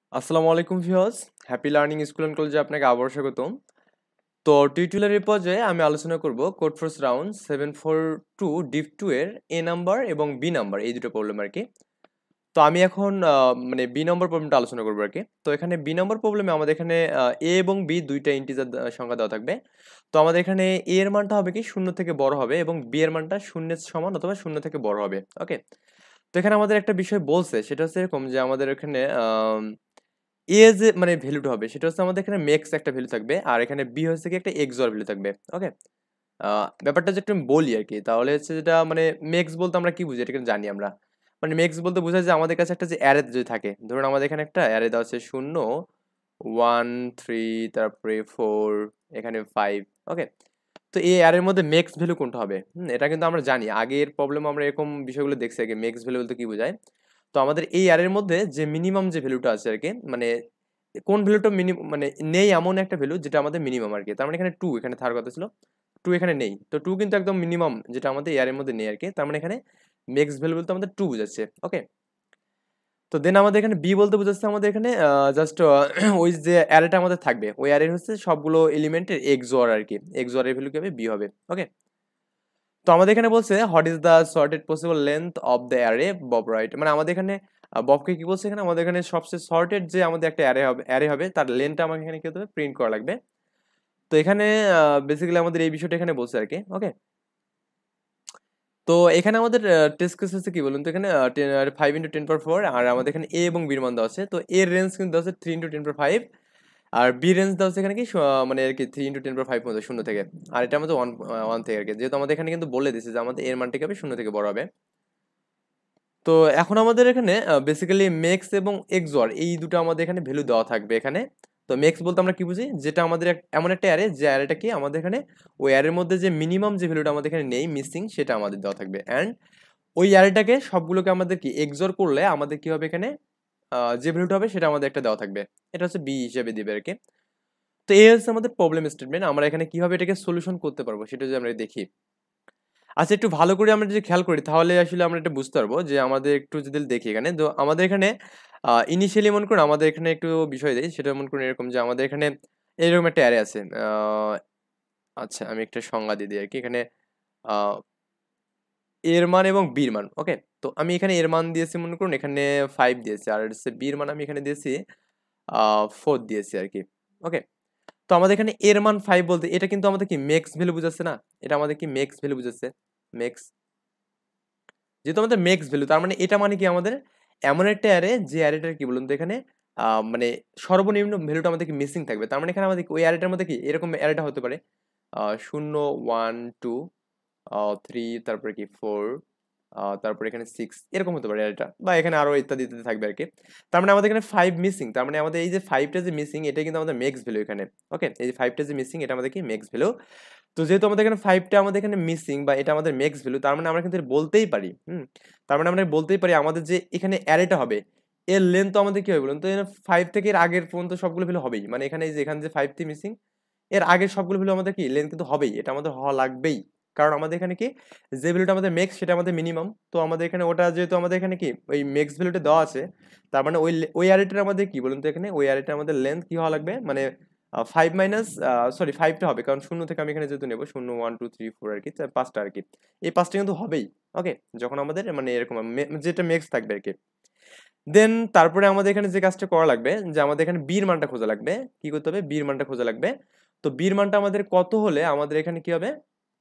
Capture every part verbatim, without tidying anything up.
আসসালামু আলাইকুম viewers, happy learning school and কলেজে আপনাকে আবারও স্বাগতম। তো টিউটোরিয়ালের পর্যায়ে আমি আলোচনা করব Codeforces round seven four two div two এর এ নাম্বার এবং বি নাম্বার এই দুটো প্রবলেম আর কি। তো আমি এখন আহ, মানে বি নম্বর প্রবলেমটা আলোচনা করবো আর কি। তো এখানে বি নম্বর প্রবলেমে আমাদের এখানে এ এবং বি দুইটা ইন্টিজার সংখ্যা দেওয়া থাকবে। তো আমাদের এখানে এ এর মানটা হবে কি শূন্য থেকে বড় হবে এবং বি এর মানটা শূন্যের সমান অথবা শূন্য থেকে বড় হবে। ওকে, তো এখানে আমাদের একটা বিষয় বলছে, সেটা হচ্ছে এরকম যে আমাদের এখানে এ যে মানে ভ্যালুটা হবে সেটা হচ্ছে আমাদের এখানে মেক্স একটা ভ্যালু থাকবে, আর এখানে বি হচ্ছে কি একটা এক্সর ভ্যালু থাকবে। ওকে, ব্যাপারটা যদি আমি বলি আর কি, তাহলে হচ্ছে যেটা মানে মেক্স বলতে আমরা কি বুঝি এটা কিন্তু জানি আমরা। মানে মেক্স বলতে বোঝায় যে আমাদের কাছে একটা যে অ্যারে যদি থাকে, ধরুন আমাদের এখানে একটা অ্যারে দেওয়া আছে শূন্য, ওয়ান, থ্রি, তারপরে ফোর, এখানে ফাইভ। ওকে, তো এই অ্যারের মধ্যে মেক্স ভ্যালু কোনটা হবে? হুম, এটা কিন্তু আমরা জানি, আগের প্রবলেম আমরা এরকম বিষয়গুলো দেখছি আগে। মেক্স ভ্যালু বলতে কি বোঝায়? তো আমাদের এই অ্যারের মধ্যে যে মিনিমাম যে ভ্যালুটা আছে আর কি, মানে কোন ভ্যালুটা মিনিমাম মানে নেই এমন একটা ভ্যালু যেটা আমাদের মিনিমাম আর কি। তার মানে এখানে টু এখানে থাকার কথা ছিল, টু এখানে নেই। তো টু কিন্তু একদম মিনিমাম যেটা আমাদের এয়ারের মধ্যে নেই আর কি। তার মানে এখানে মেক্স ভ্যালু বলতে আমাদের টু বোঝাচ্ছে। ওকে, তো দেন আমাদের এখানে বি বলতে বোঝাচ্ছে আমাদের এখানে জাস্ট ওই যে অ্যারেটা আমাদের থাকবে, ওই অ্যারের হচ্ছে সবগুলো এলিমেন্টের এক্সওর আর কি। এক্সওর এর ভ্যালু কি হবে? বি হবে। ওকে, তো আমাদের এখানে বলছে what is the shortest possible length of the array Bob, right? মানে আমাদের এখানে আহ, ববকে কি বলছে এখানে, আমাদের এখানে সবচেয়ে শর্টেড যে আমাদের একটা অ্যারে হবে, অ্যারে হবে তার লেন্থটা আমাকে এখানে কি হতে হবে? প্রিন্ট করা লাগবে। তো এখানে বেসিক্যালি আমাদের এই বিষয়টা এখানে বলছে আর কি। ওকে, তো এখানে আমাদের টেস্ট কেস হচ্ছে কি বলুন তো, এখানে five into ten power four, আর আমাদের এখানে এ এবং বির মান দেওয়া আছে। তো এর রেঞ্জ কিন্তু দেওয়া আছে three into ten power five, আর বি রেঞ্জ দেওয়া আছে এখানে কি শ- মানে আর কি three into ten power five মধ্যে শূন্য থেকে, আর এটা আমাদের ওয়ান ওয়ান থেকে আর কি। যেহেতু আমাদের এখানে কিন্তু বলে দিচ্ছে যে আমাদের এর মানটা কি হবে? শূন্য থেকে বড় হবে। তো এখন আমাদের এখানে বেসিক্যালি মেক্স এবং এক্সর এই দুটো আমাদের এখানে ভ্যালু দেওয়া থাকবে এখানে। তো মেক্স বলতে আমরা কি বুঝি? যেটা আমাদের এক- এমন একটা অ্যারে, যে অ্যারেটা কি আমাদের এখানে ওই অ্যারের মধ্যে যে মিনিমাম যে ভ্যালুটা আমাদের এখানে নেই, মিসিং, সেটা আমাদের দেওয়া থাকবে। অ্যান্ড ওই অ্যারেটাকে সবগুলোকে আমাদের কি এক্সর করলে আমাদের কি হবে এখানে, আহ, যে ভ্যালুটা হবে সেটা আমাদের একটা দেওয়া থাকবে। এটা হচ্ছে বি হিসেবে দিবে আর কি। তো এই হচ্ছে আমাদের প্রবলেম স্টেটমেন্ট। আমরা এখানে কিভাবে এটাকে সলিউশন করতে পারবো সেটা যদি আমরা দেখি। আচ্ছা, একটু ভালো করে আমরা যদি খেয়াল করি তাহলে আসলে আমরা এটা বুঝতে পারবো যে আমাদের একটু যদি দেখি এখানে, তো আমাদের এখানে ইনিশিয়ালি মনে করুন আমাদের এখানে একটু বিষয় দেই, সেটা মনে করুন এরকম যে আমাদের এখানে এরকম একটা অ্যারে আছে। আহ, আচ্ছা, আমি একটা সংজ্ঞা দিয়ে দিই আর কি এখানে। আহ, এর মান এবং বির মান। ওকে, তো আমি এখানে এর মান দিয়েছি মনে করুন এখানে ফাইভ দিয়েছি, আর হচ্ছে বির মান আমি এখানে দিয়েছি ফোর দিয়েছি আর কি। ওকে, তো আমাদের এখানে এর মান ফাইভ বলতে এটা কিন্তু আমাদের কি মেক্স ভ্যালু বুঝাচ্ছে না? এটা আমাদের কি মেক্স ভ্যালু বুঝাচ্ছে? মেক্স, যেহেতু আমাদের মেক্স ভ্যালু, তার মানে এটা মানে কি আমাদের এমন একটা অ্যারে যে অ্যারেটার কি বলুন তো এখানে আহ, মানে সর্বনিম্ন ভ্যালুটা আমাদের কি মিসিং থাকবে। তার মানে এখানে আমাদের কি ওই অ্যারেটার মধ্যে কি এরকম অ্যারেটা হতে পারে আহ, শূন্য, ওয়ান, টু, থ্রি, তারপরে কি ফোর, তারপরে এখানে সিক্স, এরকম হতে পারে এটা, বা এখানে আরো ইত্যাদি ইত্যাদি থাকবে আর কি। তার মানে আমাদের এখানে ফাইভ মিসিং, তার মানে আমাদের এই যে ফাইভটা যে মিসিং এটা কিন্তু আমাদের মেক্স ভ্যালু এখানে। ওকে, এই যে ফাইভটা যে মিসিং এটা আমাদের কি মেক্স ভ্যালু। তো যেহেতু আমাদের এখানে ফাইভটা আমাদের এখানে মিসিং বা এটা আমাদের মেক্স ভ্যালু, তার মানে আমরা কিন্তু এটা বলতেই পারি। হুম, তার মানে আমরা বলতেই পারি আমাদের যে এখানে অ্যারেটা হবে এর লেন্থ তো আমাদের কি হবে বলুন তো, ফাইভ থেকে এর আগের পর্যন্ত সবগুলো ভ্যালু হবেই। মানে এখানে এই যে এখানে যে ফাইভটি মিসিং, এর আগের সবগুলো ভ্যালু আমাদের কি লেন্থ কিন্তু হবেই, এটা আমাদের হওয়া লাগবেই। কারণ আমাদের এখানে কি যে ভ্যালুটা আমাদের মেক্স সেটা আমাদের মিনিমাম। তো আমাদের এখানে ওটা যেহেতু আমাদের এখানে কি ওই মেক্স ভ্যালুটা দেওয়া আছে, তার মানে ওই ওই অ্যারেটার আমাদের কি বলুন তো এখানে ওই অ্যারেটার আমাদের লেন্থ কি হওয়া লাগবে, মানে ফাইভ মাইনাস সরি ফাইভটা হবে, কারণ শূন্য থেকে আমি এখানে যেহেতু নেবো শূন্য, ওয়ান, টু, থ্রি, ফোর আর কি, তার পাঁচটা আর কি। এই পাঁচটা কিন্তু হবেই। ওকে, যখন আমাদের মানে এরকম মে- যেটা মেক্স থাকবে আর কি। দেন তারপরে আমাদের এখানে যে কাজটা করা লাগবে, যে আমাদের এখানে বির মানটা খোঁজা লাগবে। কি করতে হবে? বির মানটা খোঁজা লাগবে। তো বির মানটা আমাদের কত হলে আমাদের এখানে কি হবে,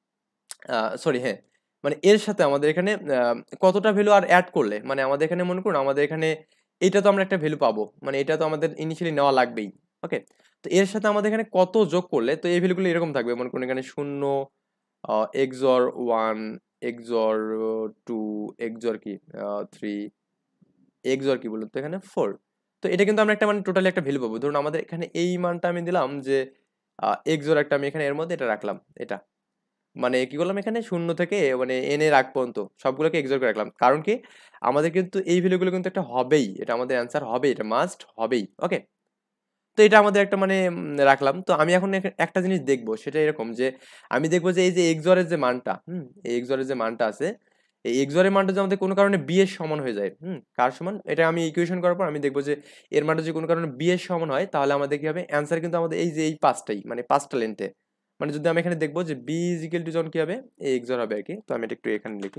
সরি হ্যাঁ, মানে এর সাথে আমাদের এখানে আহ, কতটা ভ্যালু আর অ্যাড করলে, মানে আমাদের এখানে মনে করুন আমাদের এখানে এটা তো আমরা একটা ভ্যালু পাবো, মানে এটা তো আমাদের ইনিশিয়ালি নেওয়া লাগবেই। ওকে, তো এর সাথে আমাদের এখানে কত যোগ করলে, তো এই ভ্যালুগুলো এরকম থাকবে মনে করুন এখানে শূন্য, XOR one, XOR two, XOR কি থ্রি, এক্সর কি বলুন তো এখানে ফোর। তো এটা কিন্তু আমরা একটা মানে টোটালি একটা ভ্যালু পাবো। ধরুন আমাদের এখানে এই মানটা আমি দিলাম যে এক্সর একটা, আমি এখানে এর মধ্যে এটা রাখলাম, এটা মানে কি করলাম এখানে শূন্য থেকে মানে এন এর আগ পর্যন্ত সবগুলোকে এক্সর করে রাখলাম। কারণ কি আমাদের কিন্তু এই ভ্যালুগুলো কিন্তু একটা হবেই, এটা আমাদের অ্যান্সার হবে, এটা মাস্ট হবেই। ওকে, তো এটা আমাদের একটা মানে উম, রাখলাম। তো আমি এখন এখ- একটা জিনিস দেখবো, সেটা এরকম যে আমি দেখবো যে এই যে এক্সরের যে মানটা, হুম, এই এক্সরের যে মানটা আছে, এই এক্সর এর মানটা যদি আমাদের কোনো কারণে বি এর সমান হয়ে যায়, হুম কার সমান, এটা আমি ইকুয়েশন করার পর আমি দেখবো যে এর মানটা যদি কোনো কারণে বি এর সমান হয় তাহলে আমাদের কি হবে অ্যান্সার কিন্তু আমাদের এই যে এই পাঁচটাই মানে পাঁচটা লেন্থে, মানে যদি আমি এখানে দেখবো যে বি ইজ ইকুয়াল টু যখন কি হবে এই এক্সর হবে আর কি। তো আমি এটা একটু এখানে লিখি,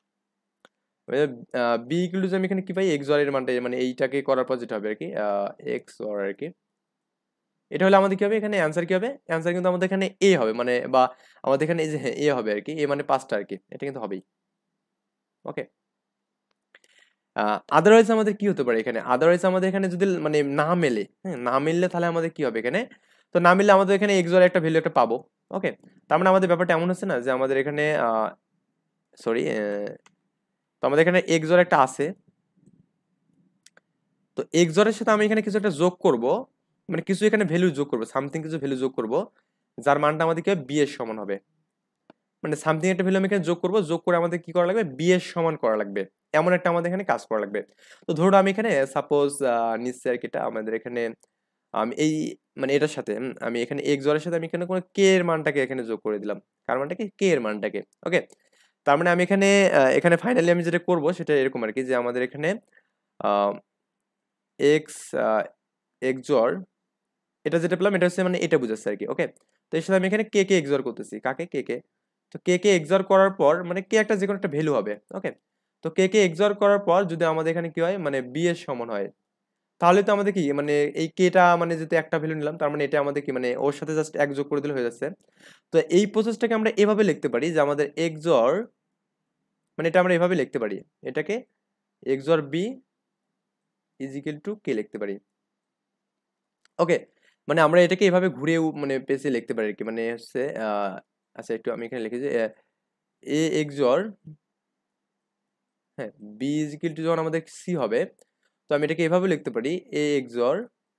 বি ইকুয়াল টু আমি এখানে কি পাই এক্সর এর মানটা মানে এইটাকে করার পর যেটা হবে আর কি এক্সর আর কি, এটা হলে আমাদের কি হবে এখানে অ্যান্সার কি হবে, অ্যান্সার কিন্তু আমাদের এখানে এ হবে মানে বা আমাদের এখানে এই যে এ হবে আর কি, এ মানে পাঁচটা আর কি, এটা কিন্তু হবেই। ওকে, আদারওয়াইজ আমাদের কি হতে পারে এখানে, আদারওয়াইজ আমাদের এখানে যদি মানে না মেলে, হ্যাঁ না মিললে তাহলে আমাদের কি হবে এখানে, তো না মিললে আমাদের এখানে এক্সর একটা ভ্যালু একটা পাবো। ওকে, তার মানে আমাদের ব্যাপারটা এমন হচ্ছে না যে আমাদের এখানে সরি, তো আমাদের এখানে এক্সর একটা আছে, তো এক্সরের সাথে আমি এখানে কিছু একটা যোগ করব, মানে কিছু এখানে ভ্যালু যোগ করব, সামথিং কিছু ভ্যালু যোগ করব যার মানটা আমাদেরকে বি এর সমান হবে, মানে সামথিং একটা ভ্যালু আমি এখানে যোগ করব, যোগ করে আমাদের কি করা লাগবে বি এর সমান করা লাগবে, এমন একটা আমাদের এখানে কাজ করা লাগবে। তো ধরো আমি এখানে সাপোজ নিশ্চয় আর কি এটা আমাদের এখানে আমি এই মানে এটার সাথে হুম, আমি এখানে এক্স এর সাথে আমি এখানে কোনো কে এর মানটাকে এখানে যোগ করে দিলাম, কার মানটাকে কে এর মানটাকে। ওকে, তার মানে আমি এখানে আহ, এখানে ফাইনালি আমি যেটা করব সেটা এরকম আর কি, যে আমাদের এখানে এক্স এক্সর এটা যেটা পেলাম এটা হচ্ছে মানে এটা বুঝাচ্ছে আর কি। ওকে, তো এর সাথে আমি এখানে কে কে এক্সর করতেছি, কাকে কে কে, তো কে কে এক্সর করার পর মানে কে একটা যে কোনো একটা ভ্যালু হবে। ওকে, তো কে কে এক্সর করার পর যদি আমাদের এখানে কি হয় মানে বি এর সমান হয় তাহলে তো আমাদের কি মানে এই কেটা মানে যেহেতু একটা ভ্যালু নিলাম তার মানে এটা আমাদের কি মানে ওর সাথে জাস্ট এক যোগ করে দিলে হয়ে যাচ্ছে। তো এই প্রসেসটাকে আমরা এভাবে লিখতে পারি যে আমাদের এক্সর মানে এটা আমরা এভাবে লিখতে পারি, এটাকে XOR B is equal to K লিখতে পারি। ওকে, মানে আমরা এটাকে এভাবে ঘুরেও মানে পেছে লিখতে পারি আর কি, মানে হচ্ছে আহ আচ্ছা একটু আমি এখানে লিখি যে এ এক্সর হ্যাঁ বি ইজ ইকুয়াল টু যখন আমাদের সি হবে তো আমি এটাকে এভাবে লিখতে পারি A XOR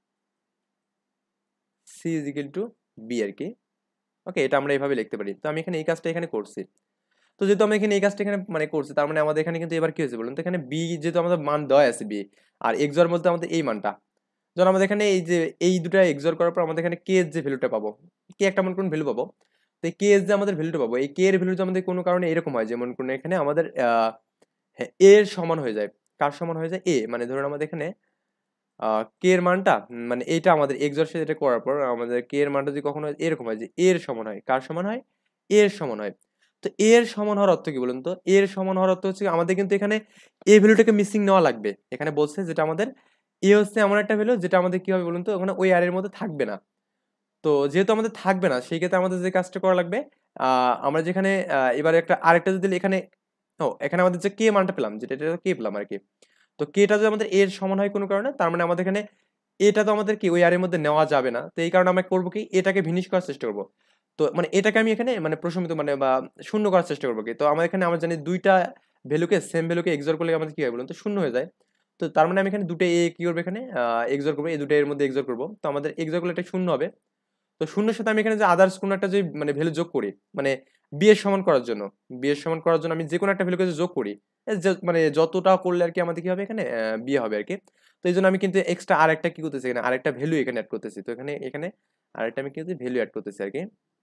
C is equal to B আর কি। ওকে, এটা আমরা এইভাবে লিখতে পারি। তো আমি এখানে এই কাজটা এখানে করছি, তো যেহেতু আমি এখানে এই কাজটা এখানে মানে করছি তার মানে আমাদের এখানে কিন্তু এবার কি হয়েছে বলুন তো, এখানে বি যেহেতু আমাদের মান দেওয়া আছে বি আর এক্সর মধ্যে আমাদের এই মানটা, যখন আমাদের এখানে এই যে এই দুটা এক্সর করার পর আমাদের এখানে কে এর যে ভ্যালুটা পাবো, কে একটা মনে করুন ভ্যালু পাবো, তো এই কে এর যে আমাদের ভ্যালুটা পাবো এই কে এর ভ্যালু আমাদের কোনো কারণে এরকম হয় যেমন কোন এখানে আমাদের আহ হ্যাঁ এ এর সমান হয়ে যায়, কার সমান হয়ে যায় এ, মানে ধরুন আমাদের এখানে কে এর মানটা মানে এইটা আমাদের এক্সর সাথে এটা করার পর আমাদের কে এর মানটা যদি কখনো এরকম হয় যে এর সমান হয়, কার সমান হয় এর সমান হয়, তো এর সমান হওয়ার অর্থ কি বলুন তো, এর সমান হওয়ার অর্থ হচ্ছে আমাদের কিন্তু এখানে এ ভ্যালুটাকে মিসিং নেওয়া লাগবে, এখানে বলছে যেটা আমাদের এ হচ্ছে এমন একটা ভ্যালু যেটা আমাদের কি হবে বলুন তো ওখানে ওই আর এর মধ্যে থাকবে না। তো যেহেতু আমাদের থাকবে না সেই ক্ষেত্রে আমাদের যে কাজটা করা লাগবে আহ আমরা যেখানে আহ, এবারে একটা আরেকটা যদি এখানে ও এখানে আমাদের যে কে মানটা পেলাম যেটা এটা কে পেলাম আর কি, তো কেটা যদি আমাদের এর সমান হয় কোনো কারণে তার মানে আমাদের এখানে এটা তো আমাদের কি ওই আর এর মধ্যে নেওয়া যাবে না, তো এই কারণে আমরা করবো কি এটাকে ভিনিশ করার চেষ্টা করবো। তো মানে এটাকে আমি এখানে মানে প্রশমিত মানে বা শূন্য করার চেষ্টা করবো কি, তো আমার এখানে আমরা জানি দুইটা ভ্যালুকে সেম ভ্যালুকে এক্সর করলে আমাদের কি হয় বলুন তো শূন্য হয়ে যায়। তো তার মানে আমি এখানে দুটো এ কি করবো এখানে এক্সর করবো, এই দুটো এর মধ্যে এক্সর করবো, তো আমাদের এক্সর করলে এটা শূন্য হবে। তো শূন্যের সাথে আমি এখানে যে আদার্স কোনো একটা যে মানে ভ্যালু যোগ করি মানে বি এর সমান করার জন্য, বি এর সমান করার জন্য আমি যে কোনো একটা ভ্যালুকে যোগ করি এ যে- মানে যতটা করলে আর কি আমাদের কি হবে এখানে বিয়ে হবে আর কি। তো এই জন্য আমি কিন্তু এক্সট্রা আরেকটা কি করতেছি এখানে আরেকটা ভ্যালু এখানে অ্যাড করতেছি, তো এখানে এখানে আরেকটা আমি কি ভ্যালু অ্যাড করতেছি আর কি।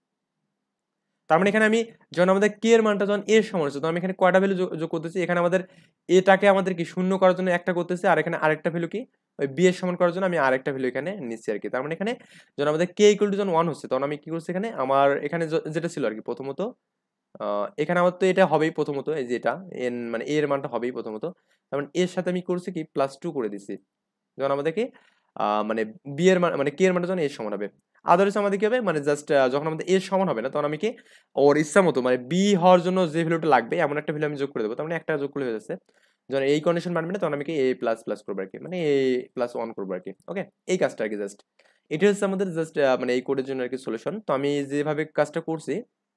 তার মানে এখানে আমি যখন আমাদের কে এর মানটা যখন এর সমান হচ্ছে তখন আমি এখানে কয়টা ভ্যালু যোগ করতেছি, এখানে আমাদের এটাকে আমাদের কি শূন্য করার জন্য একটা করতেছি আর এখানে আরেকটা ভ্যালু কি ওই বি এর সমান করার জন্য আমি আরেকটা ভ্যালু এখানে নিচ্ছি আর কি। তার মানে এখানে যখন আমাদের কে ইকুয়াল টু যখন ওয়ান হচ্ছে তখন আমি কি করছি এখানে আমার এখানে য- যেটা ছিল আর কি প্রথমত আহ এখানে আমার তো এটা হবেই প্রথমত এই যে এটা এন মানে এর মানটা হবেই প্রথমত, তার মানে এর সাথে আমি করছি কি প্লাস টু করে দিছি যখন আমাদেরকে আহ মানে বি এর মান মানে কে এর মানটা যখন এর সমান হবে। আদারস আমাদের কি হবে মানে জাস্ট যখন আমাদের এর সমান হবে না তখন আমি কি ওর ইচ্ছা মতো মানে বি হওয়ার জন্য যে ভ্যালুটা লাগবে এমন একটা ভ্যালু আমি যোগ করে দেবো, তার মানে একটা যোগ করলে হয়ে যাচ্ছে। যখন এই কন্ডিশন মানবে না তখন আমি কি এ প্লাস প্লাস করবো আর কি, মানে এ প্লাস ওয়ান করবো আর কি। ওকে, এই কাজটা আর কি জাস্ট এটা হচ্ছে আমাদের জাস্ট মানে এই কোডের জন্য আর কি সলিউশন। তো আমি যেভাবে কাজটা করছি,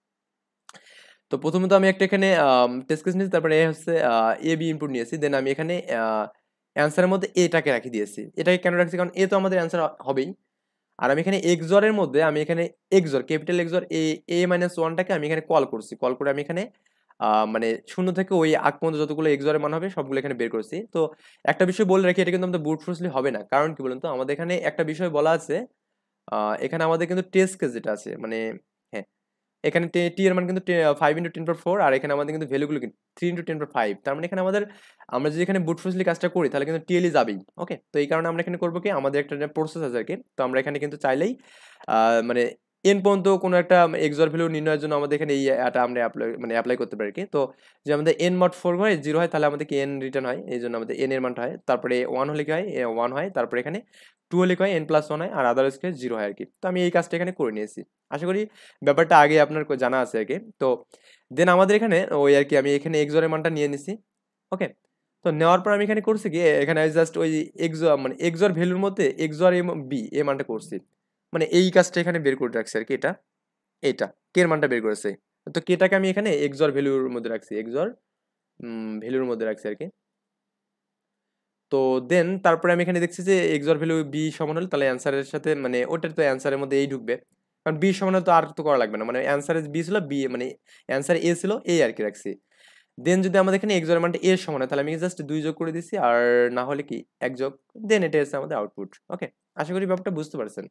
তো প্রথমত আমি একটা এখানে টেস্ট কেস নিয়েছি, তারপরে এ হচ্ছে এ বি ইনপুট নিয়েছি, দেন আমি এখানে অ্যান্সারের মধ্যে এটাকে রাখি দিয়েছি। এটাকে কেন রাখছি কারণ এ তো আমাদের অ্যান্সার হবেই, আর আমি এখানে এক্সরের মধ্যে আমি এখানে XOR capital XOR A A minus ওয়ানটাকে আমি এখানে কল করছি, কল করে আমি এখানে আহ, মানে শূন্য থেকে ওই আগ পর্যন্ত যতগুলো এক্সরের মান হবে সবগুলো এখানে বের করছি। তো একটা বিষয় বলে রাখি এটা কিন্তু আমাদের বুট ফোর্সলি হবে না, কারণ কি বলুন তো আমাদের এখানে একটা বিষয় বলা আছে আহ, এখানে আমাদের কিন্তু টেস্ট কেস যেটা আছে মানে হ্যাঁ এখানে টি এর মান কিন্তু five into ten power four, আর এখানে আমাদের কিন্তু ভ্যালুগুলো কিন্তু three into ten power five. তার মানে এখানে আমাদের আমরা যদি এখানে বুট ফোর্সলি কাজটা করি তাহলে কিন্তু টিএলই যাবেই। ওকে, তো এই কারণে আমরা এখানে করবো কি, আমাদের একটা প্রসেস আছে আর কি। তো আমরা এখানে কিন্তু চাইলেই মানে এন পর্যন্ত কোনো একটা এক্সর ভ্যালু নির্ণয়ের জন্য আমাদের এখানে এই এটা আমরা অ্যাপ্লাই মানে অ্যাপ্লাই করতে পারি কি। তো যে আমাদের এন মড ফোর হয় জিরো হয়, তাহলে আমাদের কি এন রিটার্ন হয়, এই জন্য আমাদের এন এর মানটা হয়। তারপরে ওয়ান হলে কি হয়, ওয়ান হয়। তারপরে এখানে টু হলে কি হয়, এন প্লাস ওয়ান হয়, আর আদার্স কে জিরো হয় আর কি। তো আমি এই কাজটা এখানে করে নিয়েছি, আশা করি ব্যাপারটা আগে আপনার জানা আছে আর কি। তো দেন আমাদের এখানে ওই আর কি আমি এখানে এক্সরের মানটা নিয়ে নিছি। ওকে, তো নেওয়ার পর আমি এখানে করছি কি, এখানে জাস্ট ওই এক্সর মানে এক্সর ভ্যালুর মধ্যে এক্সর বি এ মানটা করছি, মানে এই কাজটা এখানে বের করে রাখছি আর কি। এটা এটা কে এর মানটা বের করেছে, তো কেটাকে আমি এখানে এক্সর ভ্যালুর মধ্যে রাখছি, এক্সর ভ্যালুর মধ্যে রাখছি আর কি। তো দেন তারপরে আমি এখানে দেখছি যে এক্সর ভ্যালু বি সমান হলে তাহলে অ্যান্সারের সাথে মানে ওটার তো অ্যান্সারের মধ্যে এই ঢুকবে, কারণ বি সমান হলে তো আর তো করা লাগবে না, মানে অ্যান্সারে বি ছিল বি মানে অ্যান্সার এ ছিল এ আর কি রাখছি। দেন যদি আমাদের এখানে এক্সর মানটা এর সমান হয় তাহলে আমি জাস্ট দুই যোগ করে দিচ্ছি, আর না হলে কি এক যোগ, দেন এটা হচ্ছে আমাদের আউটপুট। ওকে, আশা করি ব্যাপারটা বুঝতে পারছেন।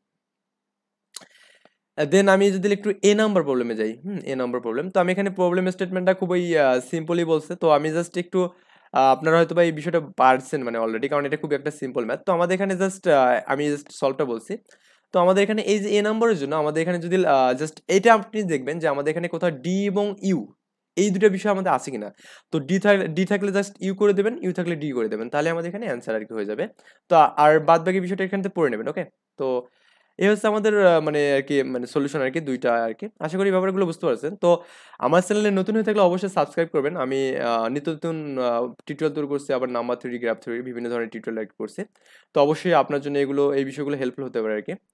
দেন আমি যদি একটু এ নাম্বার প্রবলেমে যাই, হুম এ নাম্বার প্রবলেম, তো আমি এখানে প্রবলেম স্টেটমেন্টটা খুবই সিম্পলি বলছে। তো আমি জাস্ট একটু আহ, আপনারা হয়তো বা এই বিষয়টা পারছেন মানে অলরেডি, কারণ এটা খুব একটা সিম্পল ম্যাথ। তো আমাদের এখানে জাস্ট আমি জাস্ট সলভটা বলছি। তো আমাদের এখানে এই যে এ নাম্বারের জন্য আমাদের এখানে যদি জাস্ট এটা আপনি দেখবেন যে আমাদের এখানে কোথাও ডি এবং ইউ এই দুটো বিষয় আমাদের আছে কিনা। তো ডি থাকলে ডি থাকলে জাস্ট ইউ করে দেবেন, ইউ থাকলে ডি করে দেবেন, তাহলে আমাদের এখানে অ্যান্সার আর কি হয়ে যাবে। তো আর বাদ বাকি বিষয়টা এখান থেকে পড়ে নেবেন। ওকে, তো এই হচ্ছে আমাদের আহ, মানে আর কি মানে সলিউশন আর কি দুইটা আর কি। আশা করি ব্যাপারগুলো বুঝতে পারছেন। তো আমার চ্যানেলে নতুন হয়ে থাকলে অবশ্যই সাবস্ক্রাইব করবেন। আমি আহ, নিত্য নতুন টিউটোরিয়াল তৈরি করছি, আবার নাম্বার থিওরি, গ্রাফ থিওরি, বিভিন্ন ধরনের টিউটোরিয়াল করছি। তো অবশ্যই আপনার জন্য এগুলো এই বিষয়গুলো হেল্পফুল হতে পারে আর কি।